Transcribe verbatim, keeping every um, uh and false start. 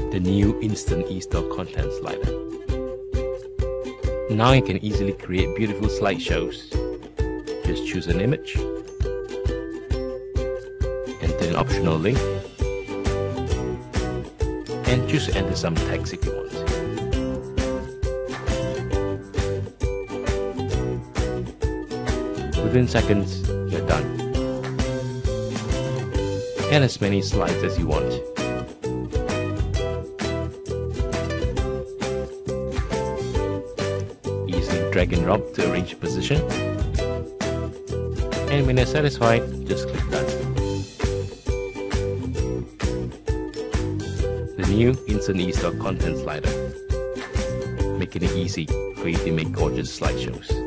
the new InstanteStore content slider. Now you can easily create beautiful slideshows. Just choose an image, enter an optional link, and choose to enter some text if you want. Within seconds, you're done. Add as many slides as you want. Easily drag and drop to arrange your position. And when you're satisfied, just click done. The new InstanteStore content slider, making it easy for you to make gorgeous slideshows.